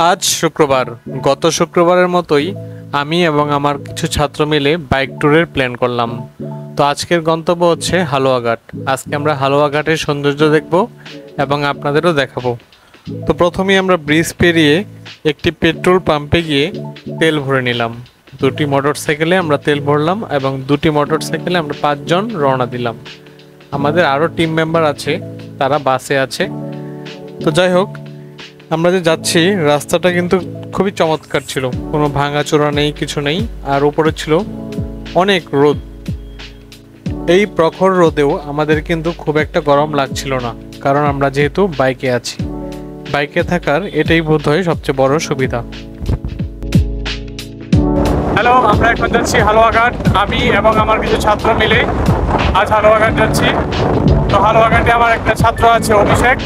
আজ শুক্রবার। গত শুক্রবারের মতোই আমি এবং আমার কিছু ছাত্র মিলে বাইক ট্যুরের প্ল্যান করলাম। তো আজকের গন্তব্য হচ্ছে হালুয়াঘাট। আজকে আমরা হালুয়াঘাটের সৌন্দর্য দেখব এবং আপনাদেরও দেখাবো। তো প্রথমেই আমরা ব্রিজ পেরিয়ে একটি পেট্রোল পাম্পে গিয়ে তেল ভরে নিলাম। দুটি মোটরসাইকেলে আমরা তেল ভরলাম এবং দুটি মোটরসাইকেলে আমরা 5 জন রওনা দিলাম। আমাদের আরও টিম মেম্বার আছে, তারা বাসে আছে। তো যাই হোক, আমরা যে যাচ্ছি রাস্তাটা কিন্তু খুবই চমৎকার ছিল, কোনো ভাঙাচোরা নেই, কিছু নেই। আর উপরে ছিল অনেক রোদ। এই প্রখর রোদেও আমাদের কিন্তু খুব একটা গরম লাগছিল না, কারণ আমরা যেহেতু বাইকে আছি। বাইকে থাকার এটাই বোধহয় সবচেয়ে বড় সুবিধা। হ্যালো, আমরা এখন যাচ্ছি হালুয়াঘাট। আমি এবং আমার কিছু ছাত্র মিলে আজ হালুয়াঘাট যাচ্ছি। তো হালুয়াঘাটে আমার একটা ছাত্র আছে, অভিষেক।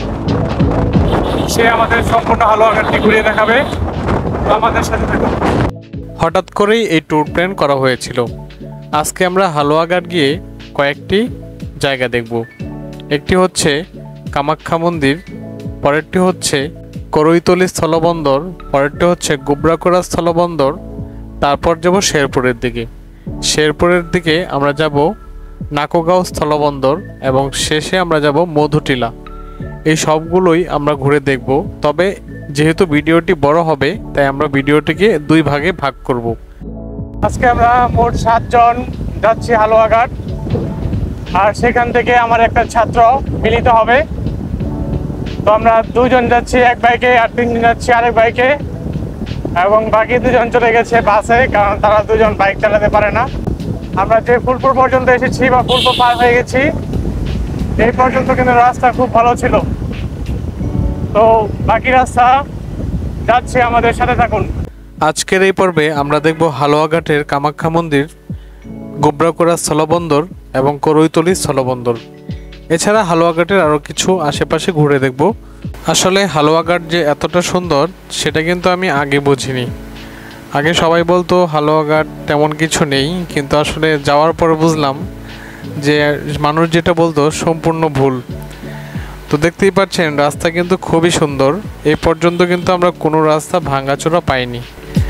সে আমাদের সম্পূর্ণ হালুয়াঘাটটি ঘুরিয়ে দেখাবে। আমাদের সাথে থাকুন। হঠাৎ করেই এই ট্যুর প্ল্যান করা হয়েছিল। আজকে আমরা হালুয়াঘাট গিয়ে কয়েকটি জায়গা দেখব। একটি হচ্ছে কামাখ্যা মন্দির, পরেরটি হচ্ছে করইতলি স্থলবন্দর, পরেরটি হচ্ছে গুবরাকুড়া স্থলবন্দর, তারপর যাব শেরপুরের দিকে। শেরপুরের দিকে আমরা যাব নাকোগাঁও স্থলবন্দর এবং শেষে আমরা যাব মধুটিলা। এই সবগুলোই আমরা ঘুরে দেখব। তবে যেহেতু ভিডিওটি বড় হবে, তাই আমরা ভিডিওটিকে 2 ভাগে ভাগ করব। আজকে আমরা মোট 7 জন যাচ্ছি হালুয়াঘাট। আর সেখান থেকে আমার একটা ছাত্র মিলিত হবে। তো আমরা 2 জন যাচ্ছি এক বাইকে, আর 3 জন যাচ্ছি আরেক বাইকে, এবং বাকি 2 জন চলে গেছে বাসে, কারণ তারা 2 জন বাইক চালাতে পারে না। আমরা যে ফুলপুর পর্যন্ত এসেছি বা ফুলপুর পার হয়ে গেছি, এই পর্যন্ত কিন্তু রাস্তা খুব ভালো ছিল। তো বাকি রাস্তা যাচ্ছে, আমাদের সাথে থাকুন। আজকের এই পর্বে আমরা দেখব হালুয়াঘাটের কামাখ্যা মন্দির, গুবরাকুড়া স্থলবন্দর এবং করইতলি স্থলবন্দর। এছাড়া হালুয়াঘাটের আরও কিছু আশেপাশে ঘুরে দেখব। আসলে হালুয়াঘাট যে এতটা সুন্দর সেটা কিন্তু আমি আগে বুঝিনি। আগে সবাই বলতো হালুয়াঘাট তেমন কিছু নেই, কিন্তু আসলে যাওয়ার পরে বুঝলাম যে মানুষ যেটা বলতো সম্পূর্ণ ভুল। তো দেখতেই পাচ্ছেন রাস্তা কিন্তু খুবই সুন্দর। এই পর্যন্ত কিন্তু আমরা কোনো রাস্তা ভাঙাচোরা পাইনি।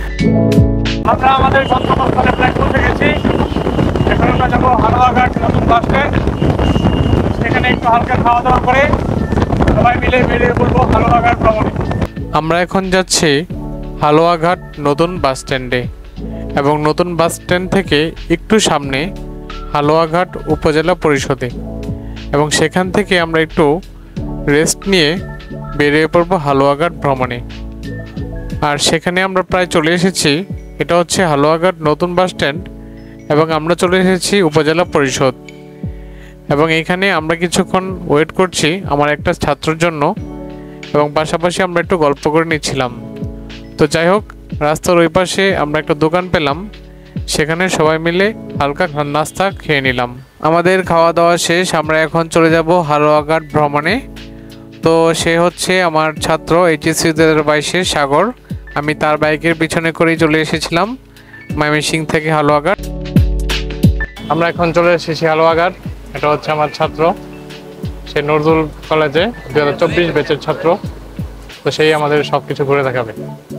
আমরা আমাদের গন্তব্যস্থলে প্রায় পৌঁছে গেছি। এখন আমরা যাবো হালুয়াঘাট নতুন বাস স্ট্যান্ড। সেখানে একটু হালকা খাওয়া দাওয়া করে সবাই মিলে বেরিয়ে পড়বো হালুয়াঘাট ভ্রমণে। আমরা এখন যাচ্ছি হালুয়াঘাট নতুন বাস স্ট্যান্ডে, এবং নতুন বাস স্ট্যান্ড থেকে একটু সামনে হালুয়াঘাট উপজেলা পরিষদে, এবং সেখান থেকে আমরা একটু রেস্ট নিয়ে বেরিয়ে পড়বো হালুয়াঘাট ভ্রমণে। আর সেখানে আমরা প্রায় চলে এসেছি। এটা হচ্ছে হালুয়াঘাট নতুন বাস স্ট্যান্ড, এবং আমরা চলে এসেছি উপজেলা পরিষদ। এবং এখানে আমরা কিছুক্ষণ ওয়েট করছি আমার একটা ছাত্রের জন্য, এবং পাশাপাশি আমরা একটু গল্প করে নিচ্ছিলাম। তো যাই হোক, রাস্তার ওই পাশে আমরা একটা দোকান পেলাম, সেখানে সবাই মিলে হালকা নাস্তা খেয়ে নিলাম। আমাদের খাওয়া দাওয়া শেষ। আমরা এখন চলে যাব হালুয়াঘাট ভ্রমণে। তো সে হচ্ছে আমার ছাত্র এইচএসসি 2022 সাগর। আমি তার বাইকের পিছনে করেই চলে এসেছিলাম ময়মনসিংহ থেকে হালুয়াঘাট। আমরা এখন চলে এসেছি হালুয়াঘাট। এটা হচ্ছে আমার ছাত্র, সে নজরুল কলেজে 2024 ব্যাচের ছাত্র। তো সেই আমাদের সব কিছু ঘুরে দেখাবে।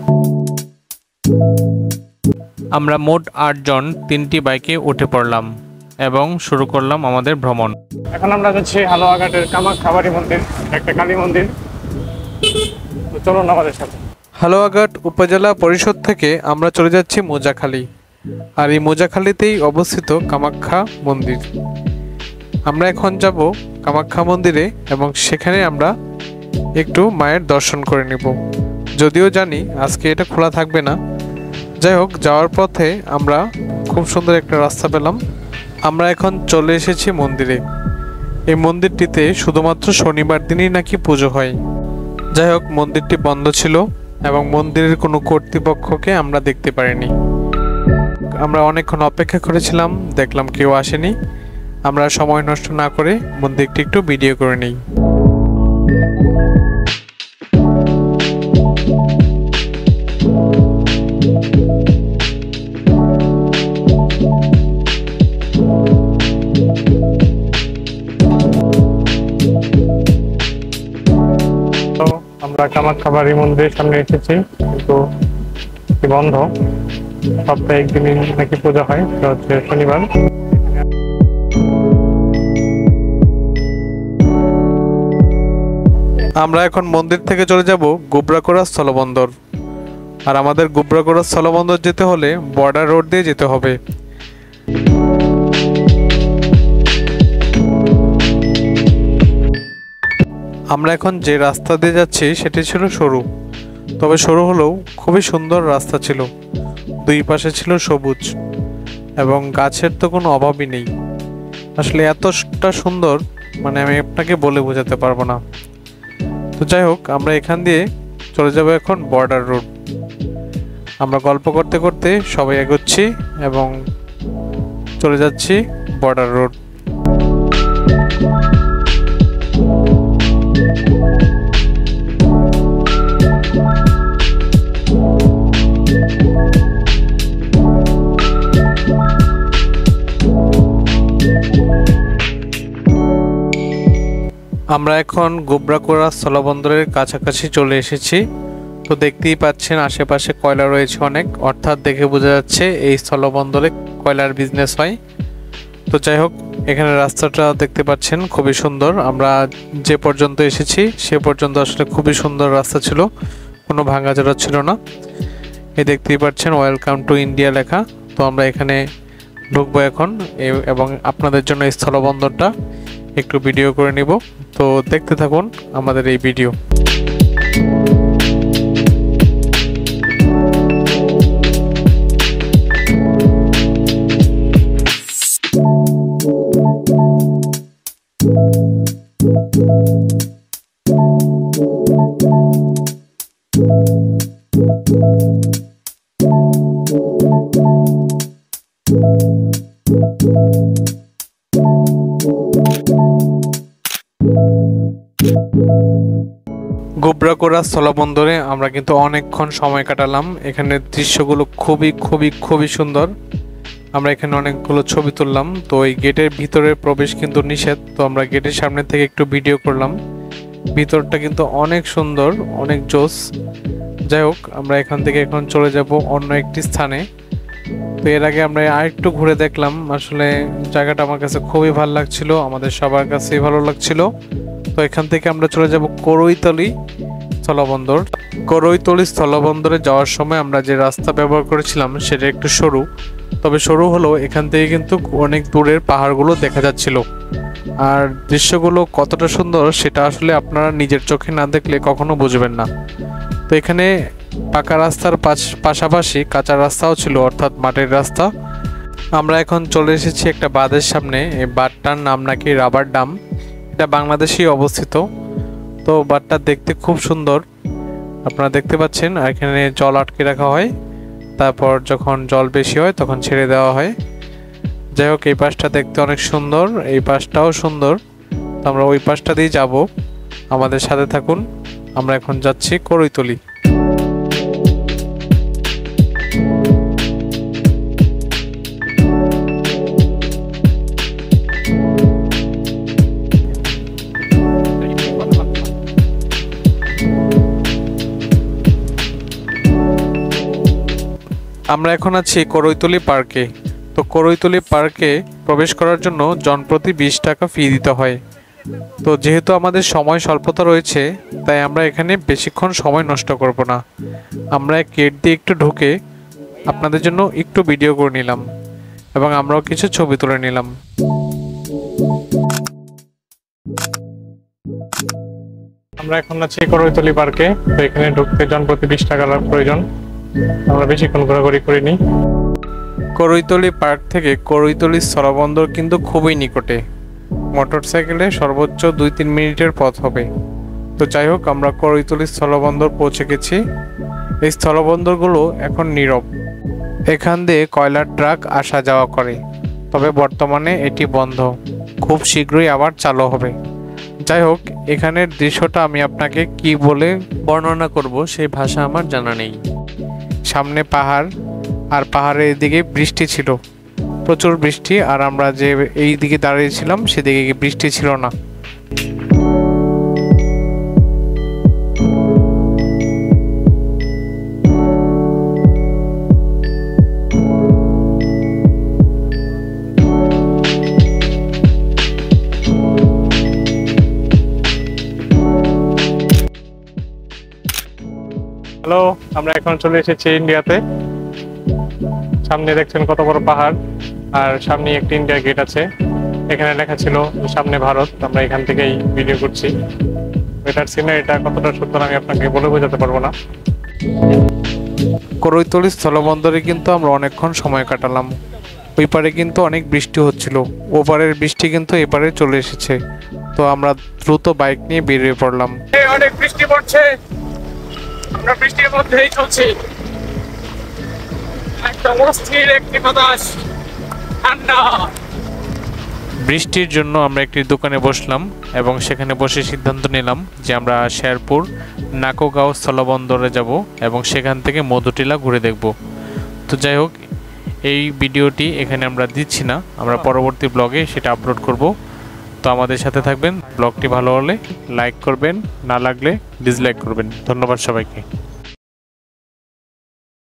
আমরা মোট 8 জন 3টি বাইকে উঠে পড়লাম এবং শুরু করলাম আমাদের ভ্রমণ। এখন আমরা যাচ্ছি হালুয়াঘাটের কামাখ্যা মন্দির, একটা কালী মন্দির। তো চলুন আমাদের সাথে। হালুয়াঘাট উপজেলা পরিষদ থেকে আমরা চলে যাচ্ছি মোজাখালী। আর এই মোজাখালীতেই অবস্থিত কামাখ্যা মন্দির। আমরা এখন যাব কামাখ্যা মন্দিরে, এবং সেখানে আমরা একটু মায়ের দর্শন করে নিব। যদিও জানি আজকে এটা খোলা থাকবে না। যাই হোক, যাওয়ার পথে আমরা খুব সুন্দর একটা রাস্তা পেলাম। আমরা এখন চলে এসেছি মন্দিরে। এই মন্দিরটিতে শুধুমাত্র শনিবার দিনই নাকি পুজো হয়। যাই হোক, মন্দিরটি বন্ধ ছিল এবং মন্দিরের কোনো কর্তৃপক্ষকে আমরা দেখতে পারিনি। আমরা অনেকক্ষণ অপেক্ষা করেছিলাম, দেখলাম কেউ আসেনি। আমরা সময় নষ্ট না করে মন্দিরটি একটু ভিডিও করে নিই। আমরা কামাখ্যাবাড়ি মন্দিরের সামনে এসেছি, কিন্তু বন্ধ। সপ্তাহে একদিনই নাকি পূজা হয়, সেটা হচ্ছে শনিবার। আমরা এখন মন্দির থেকে চলে যাব গোবরাকোড়া স্থলবন্দর। আর আমাদের গোবরাকোড়া স্থলবন্দর যেতে হলে বর্ডার রোড দিয়ে যেতে হবে। আমরা এখন যে রাস্তা দিয়ে যাচ্ছি সেটি ছিল সরু, তবে সরু হলেও খুবই সুন্দর রাস্তা ছিল। দুই পাশে ছিল সবুজ এবং গাছের তো কোনো অভাবই নেই। আসলে এতটা সুন্দর, মানে আমি আপনাকে বলে বোঝাতে পারবো না। তো যাই হোক, আমরা এখান দিয়ে চলে যাব এখন বর্ডার রোড। আমরা গল্প করতে করতে সবাই এগোচ্ছি এবং চলে যাচ্ছি বর্ডার রোড। আমরা এখন গোবরাকোড়া স্থলবন্দরের কাছাকাছি চলে এসেছি। তো দেখতেই পাচ্ছেন আশেপাশে কয়লা রয়েছে অনেক, অর্থাৎ দেখে বোঝা যাচ্ছে এই স্থলবন্দরে কয়লার বিজনেস হয়। তো যাই হোক, এখানে রাস্তাটা দেখতে পাচ্ছেন খুবই সুন্দর। আমরা যে পর্যন্ত এসেছি সে পর্যন্ত আসলে খুবই সুন্দর রাস্তা ছিল, কোনো ভাঙাচোরা ছিল না। এই দেখতেই পাচ্ছেন ওয়েলকাম টু ইন্ডিয়া লেখা। তো আমরা এখানে ঢুকবো এখন এবং আপনাদের জন্য এই স্থলবন্দরটা একটু ভিডিও করে নিব। তো দেখতে থাকুন আমাদের এই ভিডিও। গোবরাকোড়া স্থলবন্দরে আমরা কিন্তু অনেকক্ষণ সময় কাটালাম। এখানের দৃশ্যগুলো খুবই খুবই খুবই সুন্দর। আমরা এখানে অনেকগুলো ছবি তুললাম। তো এই গেটের ভিতরে প্রবেশ কিন্তু নিষেধ, তো আমরা গেটের সামনে থেকে একটু ভিডিও করলাম। ভিতরটা কিন্তু অনেক সুন্দর, অনেক জোস। যাই হোক, আমরা এখান থেকে এখন চলে যাব অন্য একটি স্থানে। তো এর আগে আমরা আরেকটু ঘুরে দেখলাম। আসলে জায়গাটা আমার কাছে খুবই ভালো লাগছিল, আমাদের সবার কাছেই ভালো লাগছিল। তো এখান থেকে আমরা চলে যাব করইতলি স্থলবন্দর। করইতলি স্থলবন্দরে যাওয়ার সময় আমরা যে রাস্তা ব্যবহার করেছিলাম সেটা একটু সরু, তবে সরু হলেও এখান থেকে কিন্তু অনেক দূরের পাহাড়গুলো দেখা যাচ্ছিল। আর দৃশ্যগুলো কতটা সুন্দর সেটা আসলে আপনারা নিজের চোখে না দেখলে কখনো বুঝবেন না। তো এখানে পাকা রাস্তার পাশাপাশি কাঁচা রাস্তাও ছিল, অর্থাৎ মাটির রাস্তা। আমরা এখন চলে এসেছি একটা বাঁধের সামনে। এই বাঁধটার নাম নাকি রাবার ডাম। এটা বাংলাদেশেই অবস্থিত। তো বাঁধটা দেখতে খুব সুন্দর, আপনারা দেখতে পাচ্ছেন। আর এখানে জল আটকে রাখা হয়, তারপর যখন জল বেশি হয় তখন ছেড়ে দেওয়া হয়। যাই হোক, এই পাশটা দেখতে অনেক সুন্দর, এই পাশটাও সুন্দর। তো আমরা ওই পাশটা দিয়ে যাব, আমাদের সাথে থাকুন। আমরা এখন যাচ্ছি করইতলি। আমরা এখন আছি করইতলি পার্কে। তো করইতলি পার্কে প্রবেশ করার জন্য জনপ্রতি 20 টাকা ফি দিতে হয়। তো যেহেতু আমাদের সময় স্বল্পতা রয়েছে, তাই আমরা এখানে বেশিক্ষণ সময় নষ্ট করব না। আমরা গেট দিয়ে একটু ঢুকে আপনাদের জন্য একটু ভিডিও করে নিলাম এবং আমরাও কিছু ছবি তুলে নিলাম। আমরা এখন আছি করইতলি পার্কে। তো এখানে ঢুকতে জনপ্রতি 20 টাকার প্রয়োজন। আমরা বেশিক্ষণ ঘোরাঘুরি করিনি। করইতলি পার্ক থেকে করইতলি স্থলবন্দর কিন্তু খুবই নিকটে, মোটরসাইকেলে সর্বোচ্চ 2-3 মিনিটের পথ হবে। তো যাই হোক, আমরা করইতলি স্থলবন্দর পৌঁছে গেছি। এই স্থলবন্দরগুলো এখন নীরব। এখান দিয়ে কয়লার ট্রাক আসা যাওয়া করে, তবে বর্তমানে এটি বন্ধ, খুব শীঘ্রই আবার চালু হবে। যাই হোক, এখানের দৃশ্যটা আমি আপনাকে কি বলে বর্ণনা করব সেই ভাষা আমার জানা নেই। সামনে পাহাড়, আর পাহাড়ের এদিকে বৃষ্টি ছিল, প্রচুর বৃষ্টি। আর আমরা যে এই দিকে দাঁড়িয়েছিলাম সেদিকে বৃষ্টি ছিল না। আমরা এখন চলে এসেছি ইন্ডিয়াতে। সামনে দেখছেন কত বড় পাহাড়, আর সামনে একটি ইন্ডিয়া গেট আছে। এখানে লেখা ছিল সামনে ভারত। আমরা এখান থেকেই ভিডিও করছি। এটার সিনারিটা কতটা সুন্দর আমি আপনাকে বলে বোঝাতে পারবো না। করৈতলী স্থলবন্দরে কিন্তু আমরা অনেকক্ষণ সময় কাটালাম। ওই পারে কিন্তু অনেক বৃষ্টি হচ্ছিল, ওপারের বৃষ্টি কিন্তু এপারে চলে এসেছে। তো আমরা দ্রুত বাইক নিয়ে বেরিয়ে পড়লাম। অনেক বৃষ্টি পড়ছে, আমরা বৃষ্টির মধ্যেই চলছি। একটা অস্থির একটি বাতাস, ঠান্ডা। বৃষ্টির জন্য আমরা একটি দোকানে বসলাম এবং সেখানে বসে সিদ্ধান্ত নিলাম যে আমরা শেরপুর নাকোগাঁও স্থলবন্দরে যাব এবং সেখান থেকে মধুটিলা ঘুরে দেখব। তো যাই হোক, এই ভিডিওটি এখানে আমরা দিচ্ছি না, আমরা পরবর্তী ব্লগে সেটা আপলোড করব। তো আমাদের সাথে থাকবেন। ব্লগটি ভালো হলে লাইক করবেন, না লাগলে ডিসলাইক করবেন। ধন্যবাদ সবাইকে।